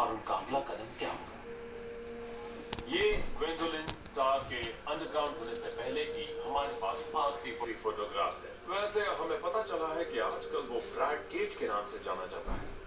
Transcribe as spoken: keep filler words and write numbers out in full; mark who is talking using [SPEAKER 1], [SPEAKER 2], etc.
[SPEAKER 1] और उनका अगला कदम क्या होगा।
[SPEAKER 2] ये ग्वेंडोलिन स्टार के अंडरग्राउंड होने से पहले की हमारे पास आखिरी फोटोग्राफ है। वैसे हमें पता चला है कि आजकल वो ब्रैड केज के नाम से जाना जाता है।